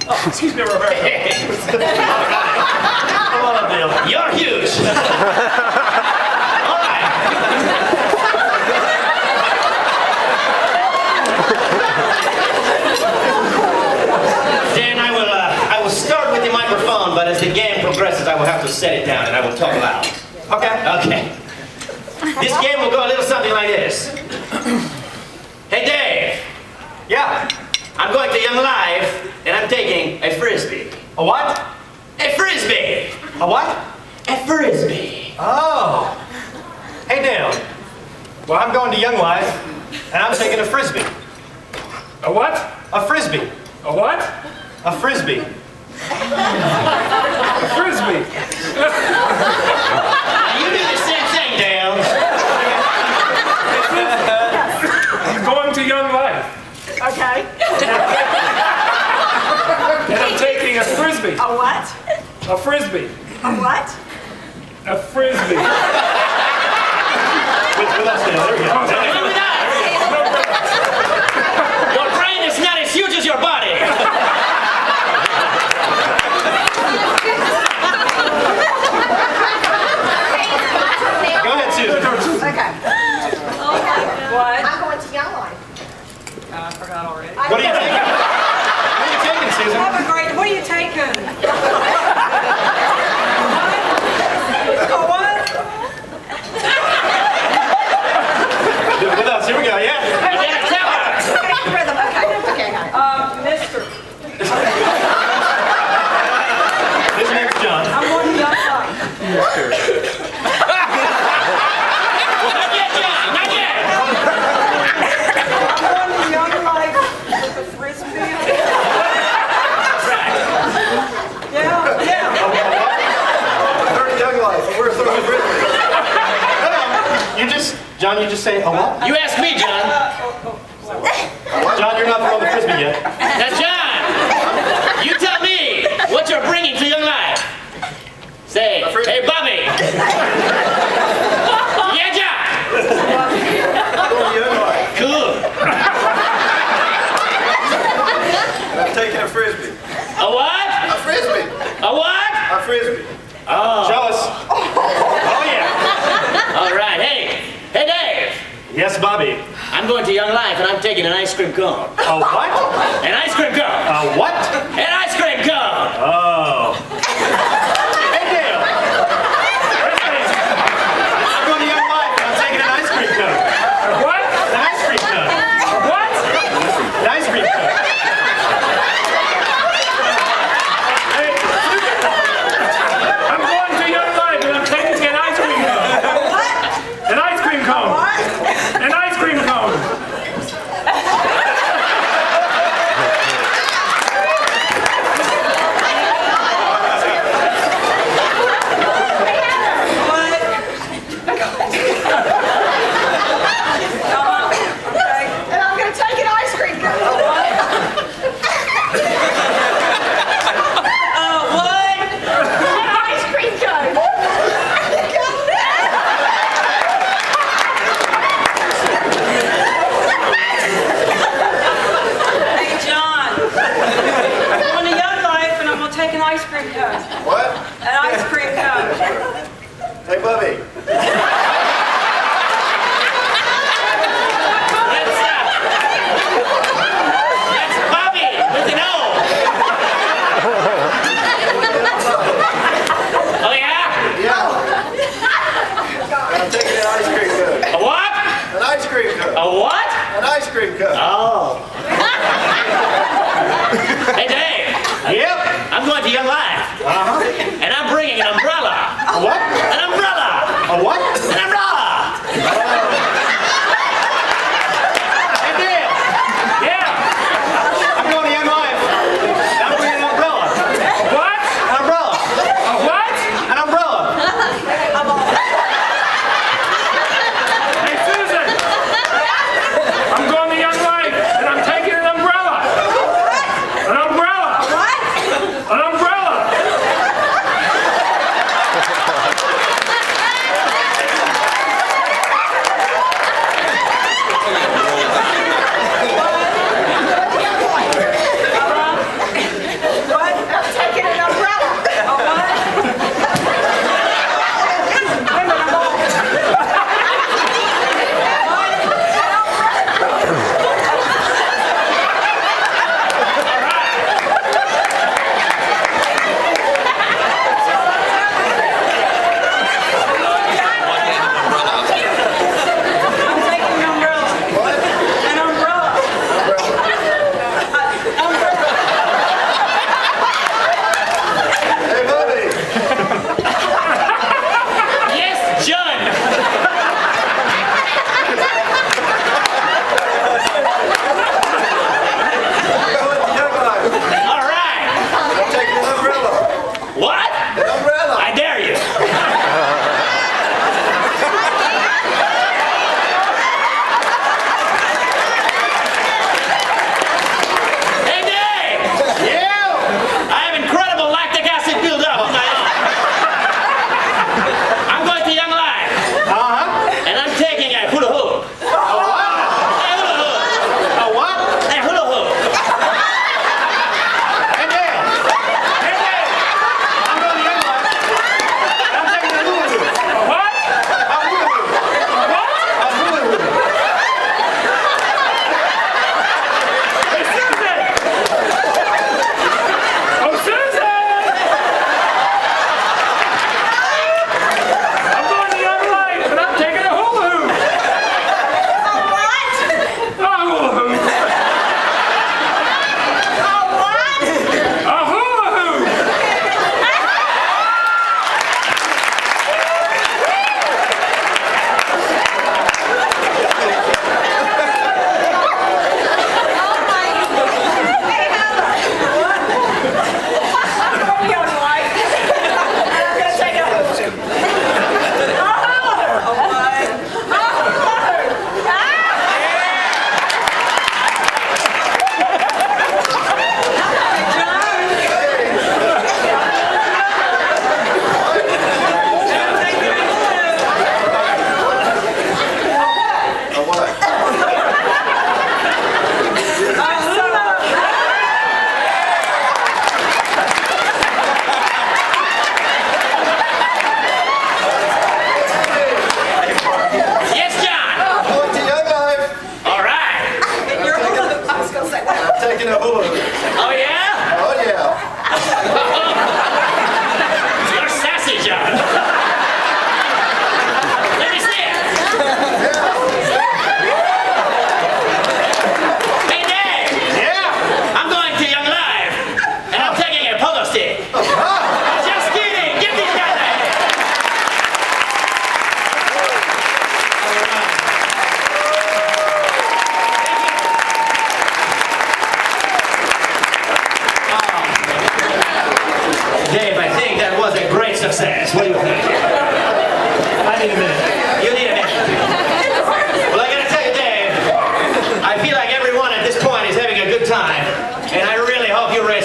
Oh, excuse me, Roberto. Come on up, Dale. You're huge. All right. Dan, I will start with the microphone, but as the game progresses, I will have to set it down and I will talk loud. Okay. Okay. This game will go a little something like this. Hey, Dave. Yeah. I'm going to Young Life, and I'm taking a Frisbee. A what? A Frisbee! A what? A Frisbee. Oh. Hey, Dale. Well, I'm going to Young Life, and I'm taking a Frisbee. A what? A Frisbee. A what? A Frisbee. A Frisbee. Now, you do the same thing, Dale. I'm going to Young Life. Okay. And I'm taking a Frisbee. A what? A Frisbee. A what? A Frisbee. With us, Dale. There we go. With us. Your brain is not as huge as your body. Go ahead, Susan. Okay. What? I'm going to Young Life. I forgot already. What are you taking? What are you taking, Susan? Have a great. What are you taking? What? With us. Here we go. Yeah. You gotta tell her. Okay, rhythm. Okay. Okay, got it. Mister. His name's John. I'm going to Young Life. Not yet, John. Not yet. I'm going to Young Life with a Frisbee. Yeah. Young Life. We're throwing a Frisbee. John, you just say, oh what? You ask me, John. John, you're not throwing the Frisbee yet. Now, John, you tell me what you're bringing to Young Life. Say, hey, Bobby. Yeah, John. Cool. I'm taking a Frisbee. A what? A Frisbee. A what? A Frisbee. Oh. Show us. Oh yeah. All right. Hey, Dave. Yes, Bobby. I'm going to Young Life, and I'm taking an ice cream cone. A what? An ice cream cone. A what? An ice cream cone. Oh. Hey, Dale. I'm going to Young Life, and I'm taking an ice cream cone. What? An ice cream cone. What? An ice cream cone. I'm going to Young Life and I'm taking an ice cream cone. What? An ice cream cone. What? An ice cream cone.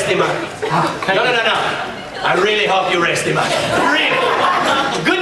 him up. No. I really hope you rest him up. Really. Good